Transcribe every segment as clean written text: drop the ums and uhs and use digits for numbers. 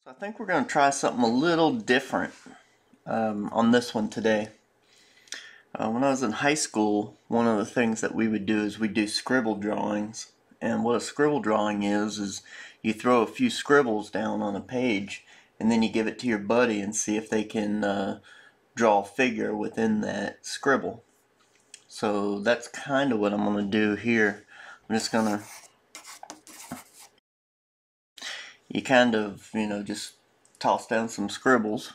So I think we're going to try something a little different on this one today. When I was in high school, one of the things that we would do is we do scribble drawings. And what a scribble drawing is you throw a few scribbles down on a page and then you give it to your buddy and see if they can draw a figure within that scribble. So that's kind of what I'm going to do here. I'm just going to, you kind of, just toss down some scribbles.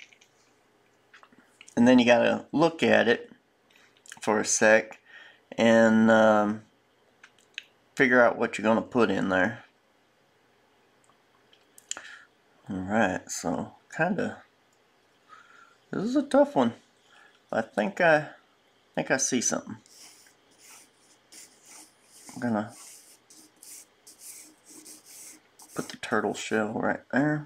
And then you got to look at it for a sec and figure out what you're going to put in there. Alright, so this is a tough one. I think I see something. I'm gonna put the turtle shell right there.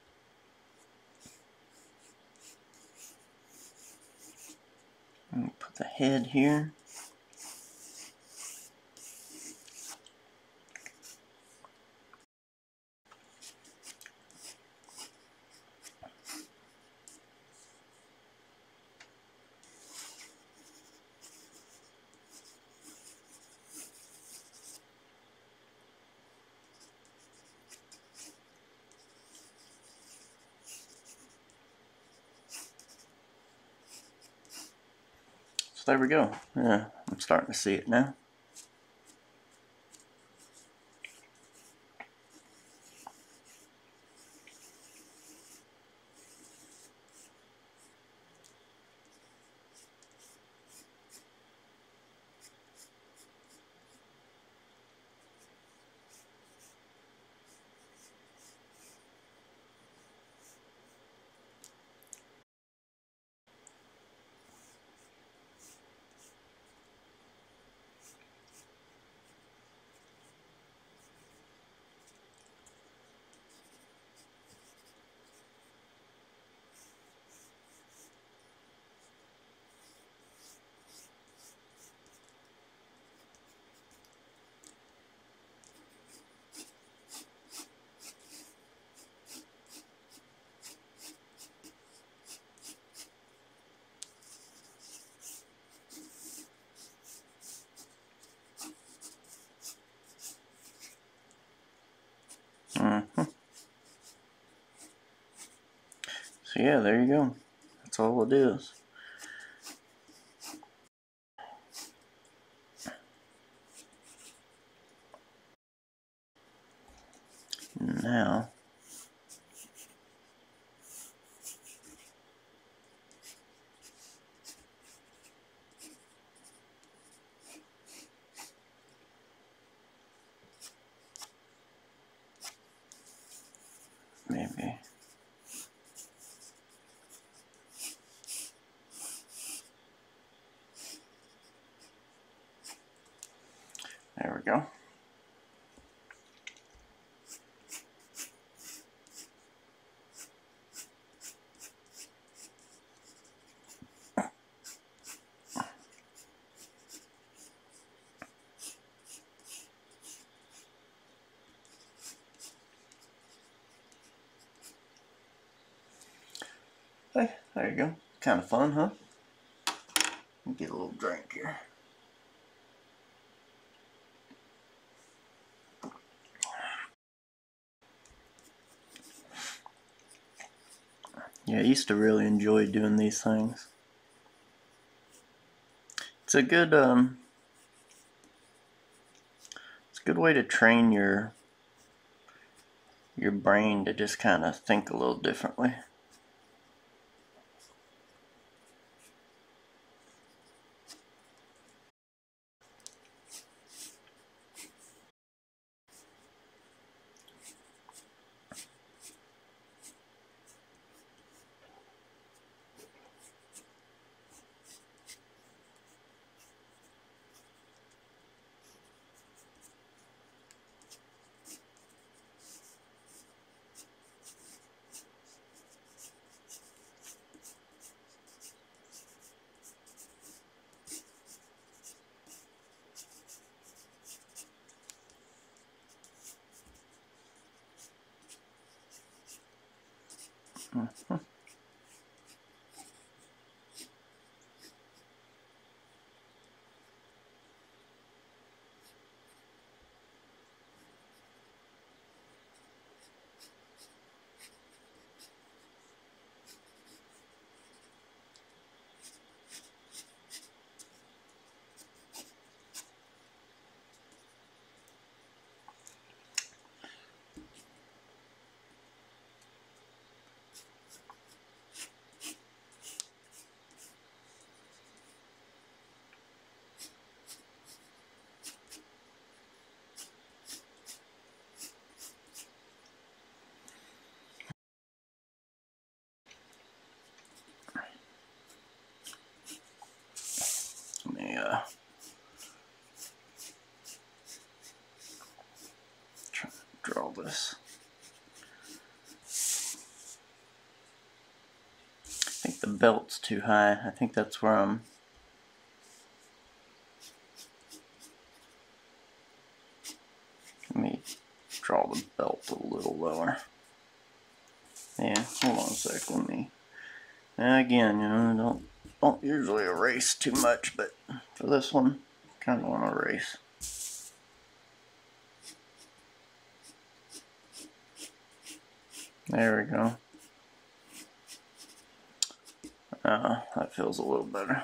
And put the head here. So there we go. Yeah, I'm starting to see it now. So yeah, there you go. That's all it is. Now, maybe. There we go. Hey, there you go. Kind of fun, huh? Get a little drink here. Yeah, I used to really enjoy doing these things. It's a good it's a good way to train your brain to just kind of think a little differently. Let me try to draw this. I think the belt's too high. I think that's where I'm. Let me draw the belt a little lower. Yeah, hold on a sec. Let me. Again, you know, don't usually erase too much, but for this one, kind of want to erase. There we go. That feels a little better.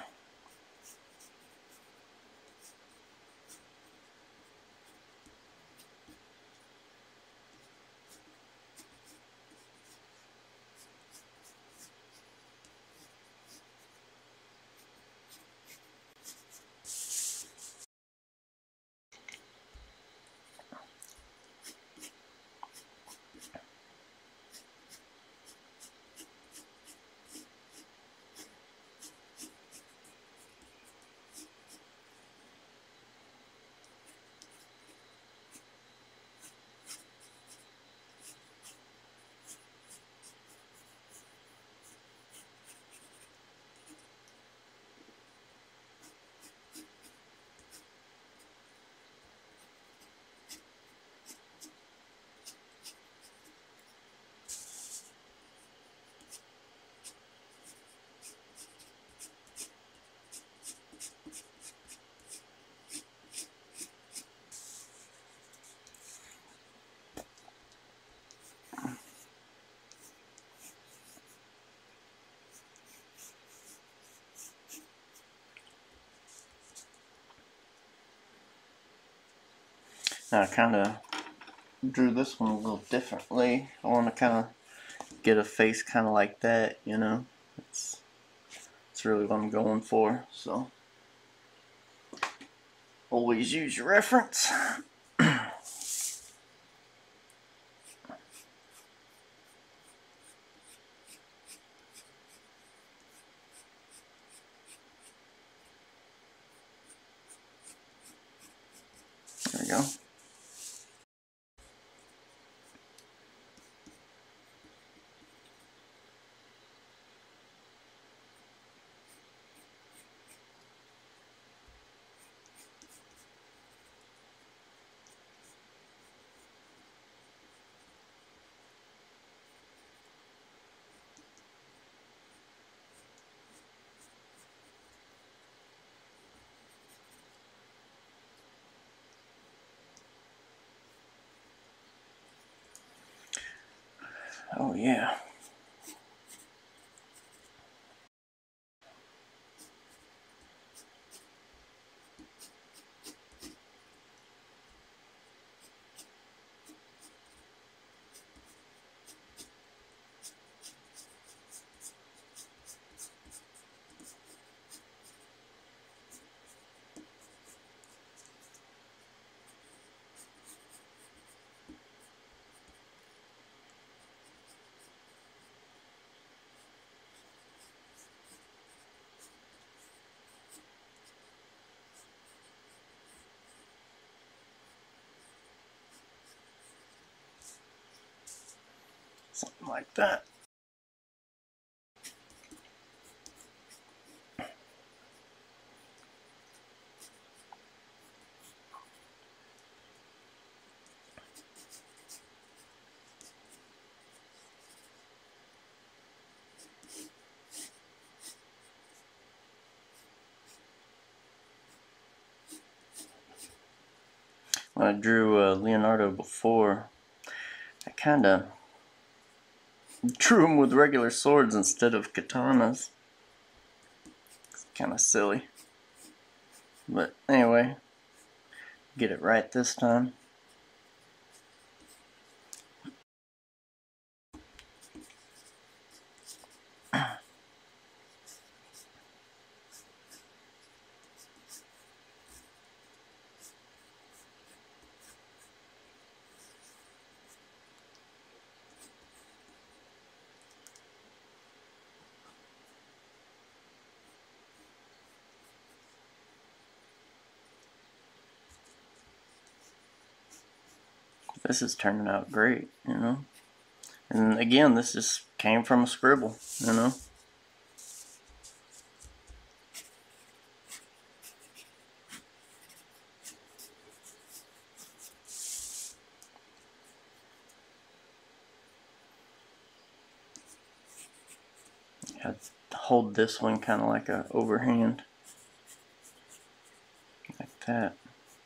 Now I kind of drew this one a little differently. I want to kind of get a face kind of like that, you know. It's really what I'm going for. So always use your reference. There we go. Oh yeah. Something like that. when I drew Leonardo before, I kind of drew him with regular swords instead of katanas. It's kind of silly. But anyway, get it right this time. This is turning out great, you know. And again, this just came from a scribble, you know. I hold this one kind of like a overhand, like that.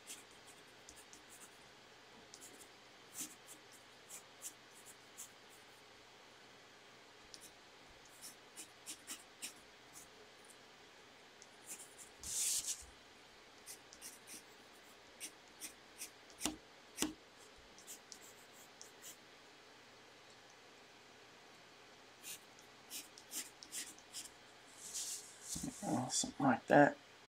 Something like that.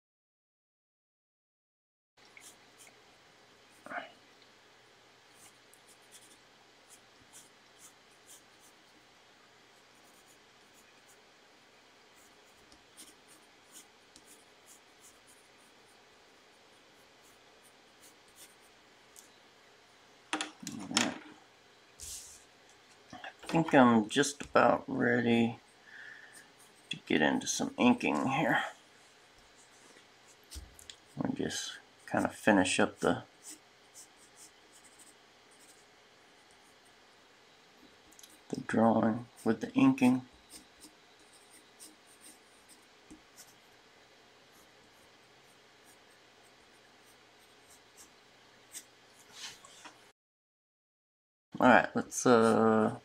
I think I'm just about ready to get into some inking here. I'll just kind of finish up the drawing with the inking. Alright, let's something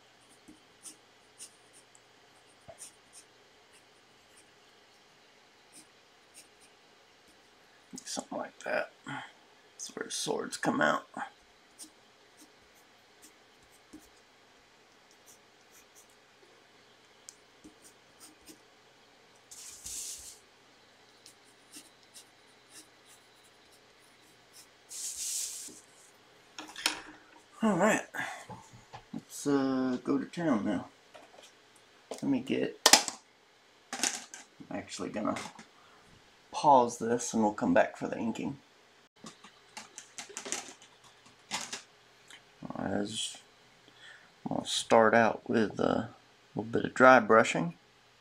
like that. That's where swords come out. Alright, let's go to town now. Let me get, I'm actually gonna pause this and we'll come back for the inking. As I'll start out with a little bit of dry brushing.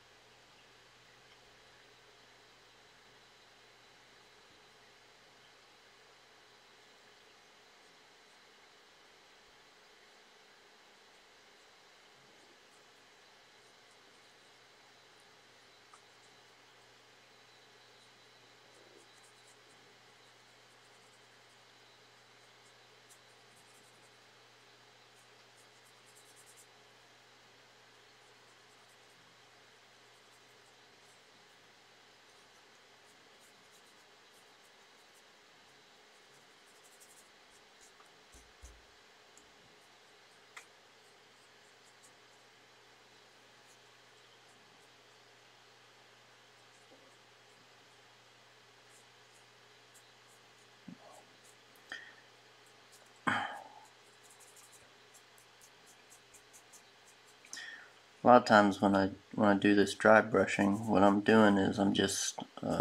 A lot of times when I do this dry brushing, what I'm doing is I'm just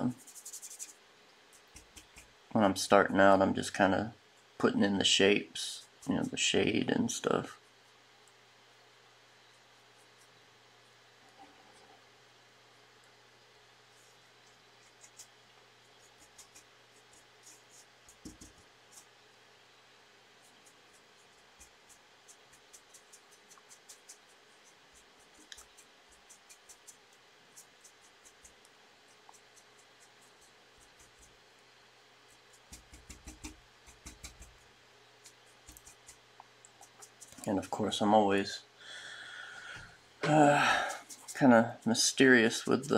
when I'm starting out, I'm just kind of putting in the shapes, you know, the shade and stuff. And of course I'm always kind of mysterious with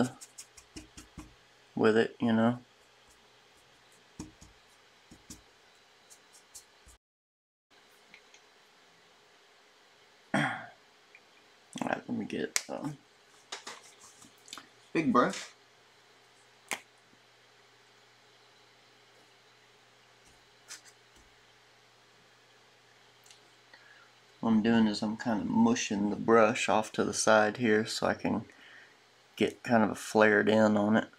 it, you know. Alright, let me get big brush. What I'm doing is I'm kind of mushing the brush off to the side here so I can get kind of a flared in on it.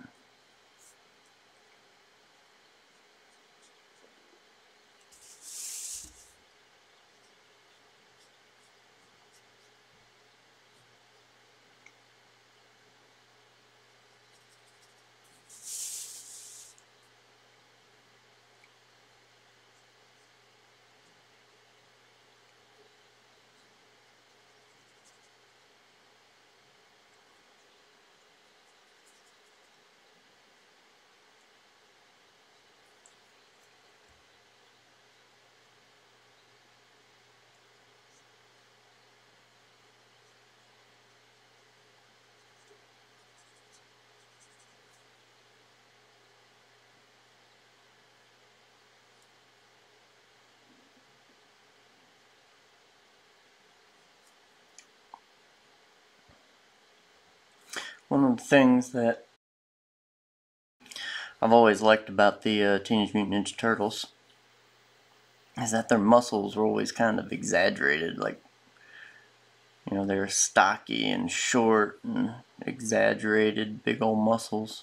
One of the things that I've always liked about the Teenage Mutant Ninja Turtles is that their muscles were always kind of exaggerated. Like, you know, they were stocky and short and exaggerated, big old muscles.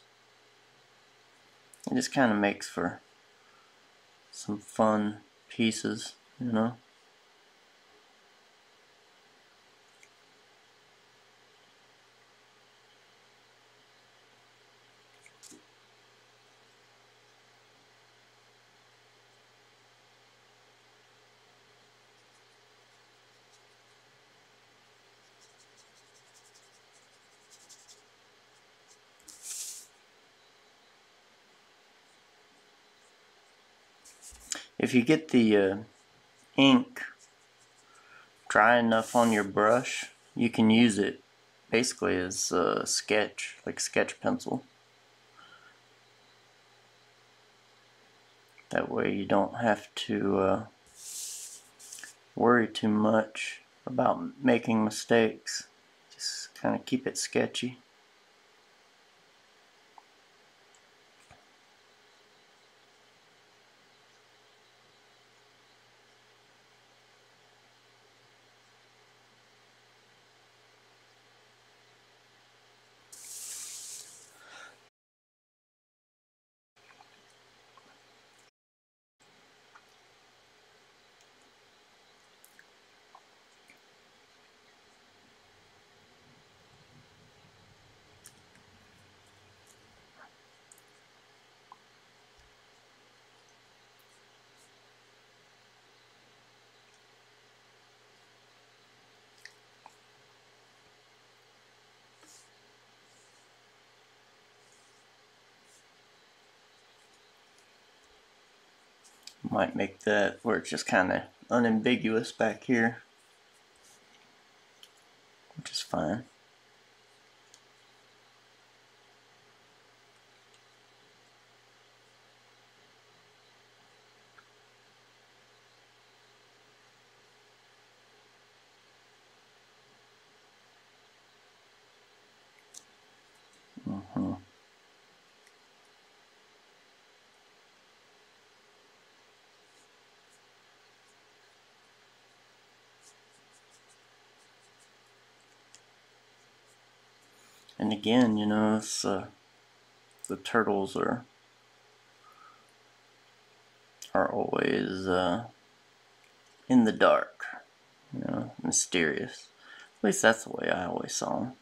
It just kind of makes for some fun pieces, you know. If you get the ink dry enough on your brush, you can use it basically as a sketch, like sketch pencil. That way you don't have to worry too much about making mistakes. Just kind of keep it sketchy. Might make that where it's just kind of unambiguous back here, which is fine. And again, you know, it's, the turtles are always in the dark, you know, mysterious. At least that's the way I always saw them.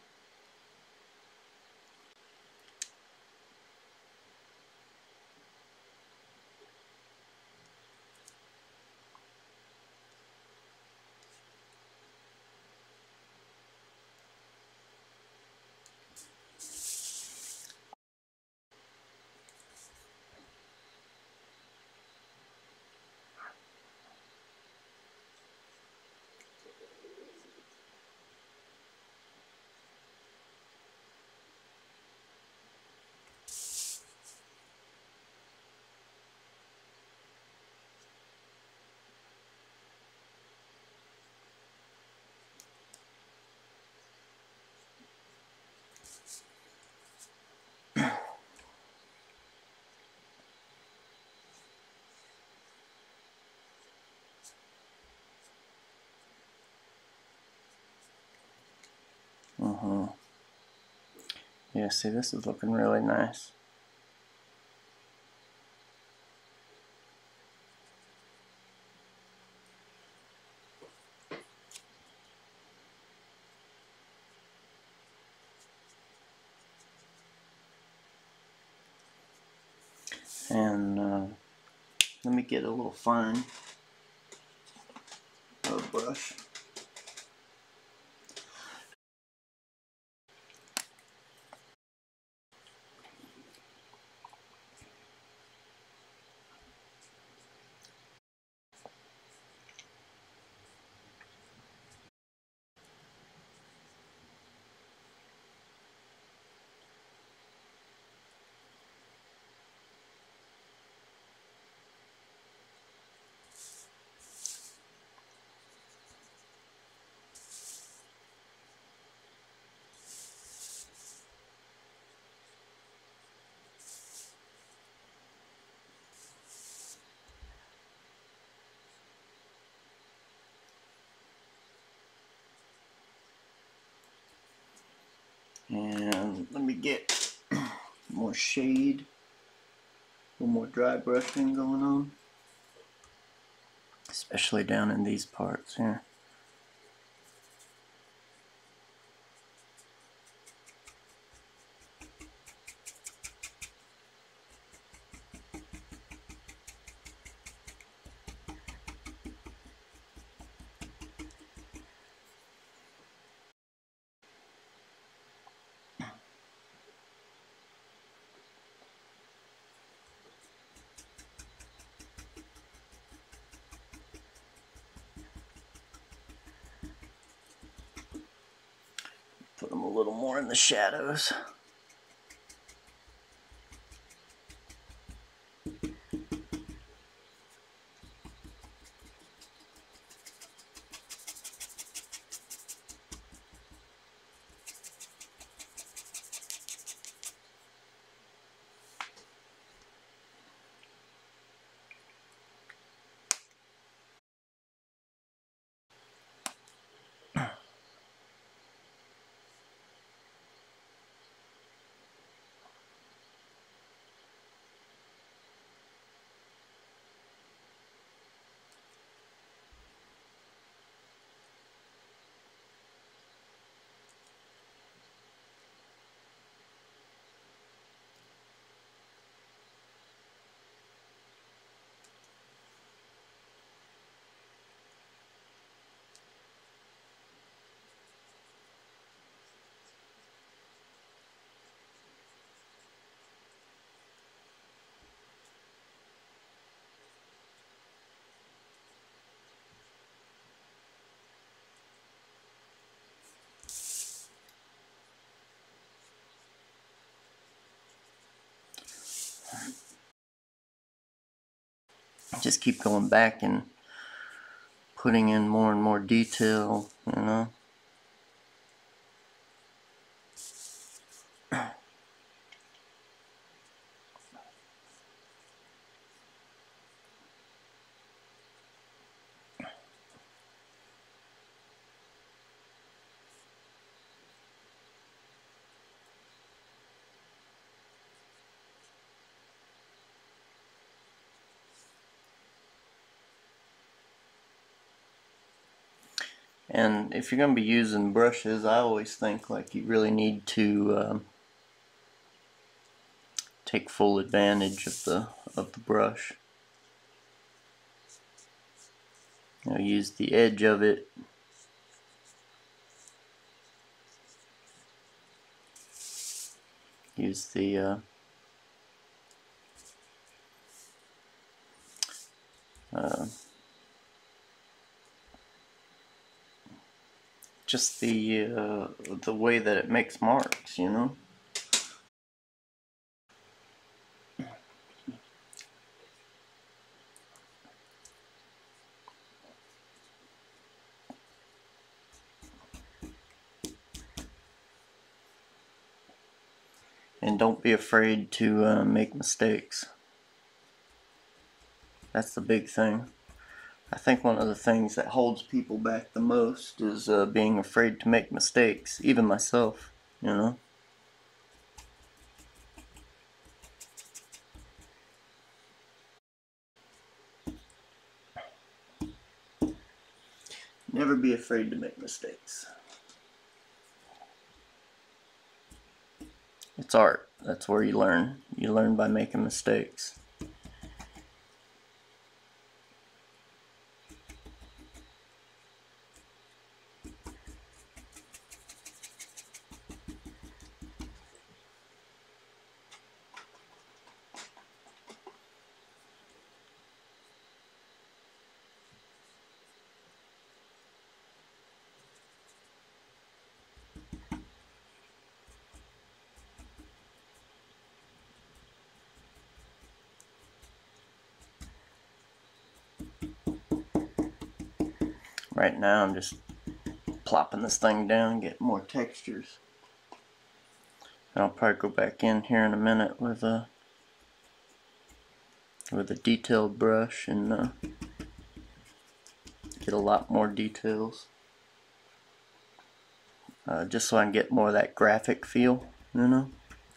Yeah, see, this is looking really nice. And let me get a little fine brush. And let me get more shade, a little more dry brushing going on, especially down in these parts here. Put them a little more in the shadows. Just keep going back and putting in more and more detail, you know. And if you're going to be using brushes, I always think like you really need to take full advantage of the brush. You know, use the edge of it. Use the just the way that it makes marks, you know. And don't be afraid to make mistakes. That's the big thing. I think one of the things that holds people back the most is being afraid to make mistakes, even myself, you know. Never be afraid to make mistakes. It's art. That's where you learn. You learn by making mistakes. Right now I'm just plopping this thing down, get more textures. And I'll probably go back in here in a minute with a detailed brush and get a lot more details. Just so I can get more of that graphic feel, you know.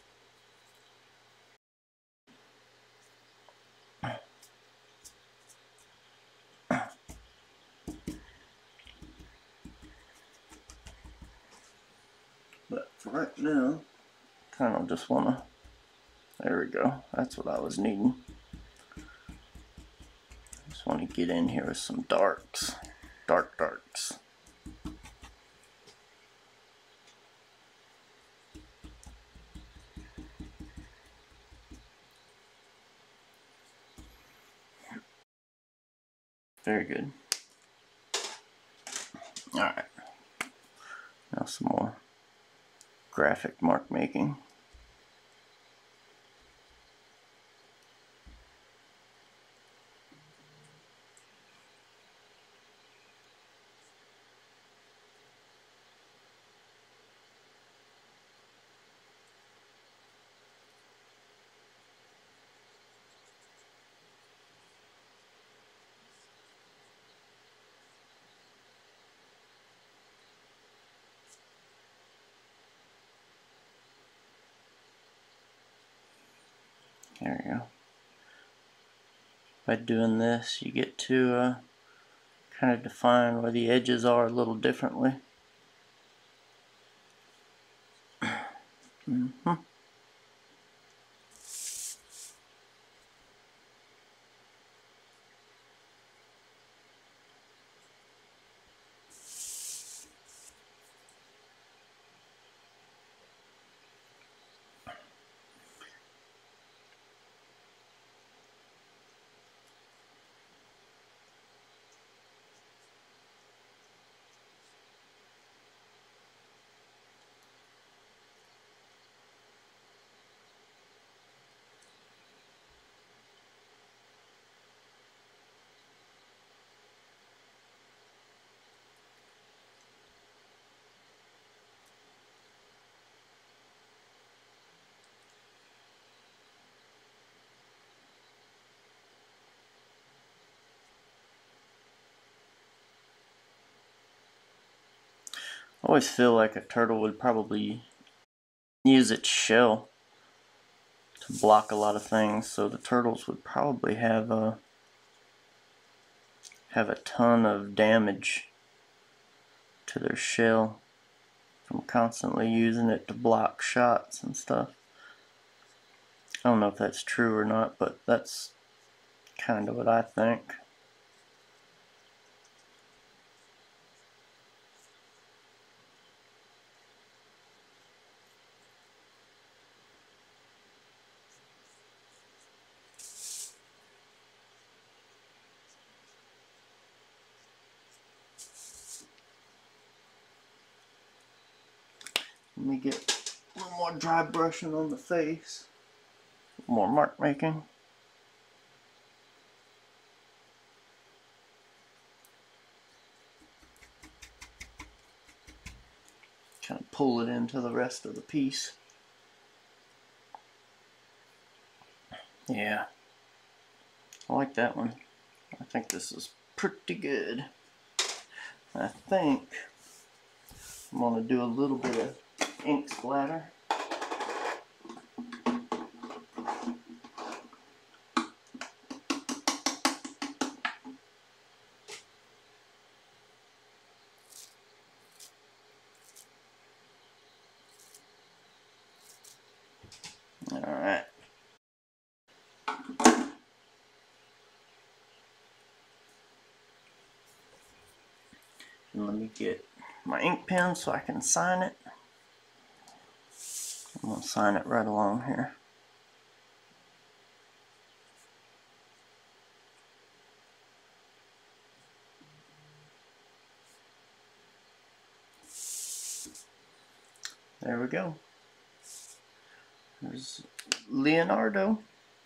But for right now, kind of just want to, there we go, that's what I was needing. Just want to get in here with some darks, darks. Very good. Alright, now some more graphic mark making. There we go. By doing this, you get to kind of define where the edges are a little differently. I always feel like a turtle would probably use its shell to block a lot of things, so the turtles would probably have a ton of damage to their shell from constantly using it to block shots and stuff. I don't know if that's true or not, but that's kind of what I think. Let me get a little more dry brushing on the face. More mark making. Kind of pull it into the rest of the piece. Yeah, I like that one. I think this is pretty good. I think I'm going to do a little bit of ink splatter. Alright. And let me get my ink pen so I can sign it. I'm going to sign it right along here. There we go. There's Leonardo.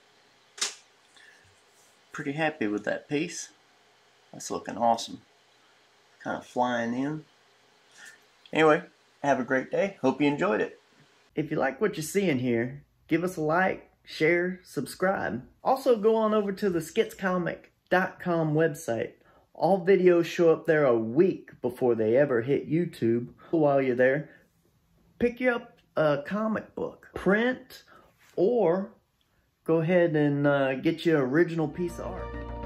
Pretty happy with that piece. That's looking awesome. Kind of flying in. Anyway, have a great day. Hope you enjoyed it. If you like what you see in here, give us a like, share, subscribe. Also go on over to the skitscomic.com website. All videos show up there a week before they ever hit YouTube. While you're there, pick you up a comic book, print, or go ahead and get you an original piece of art.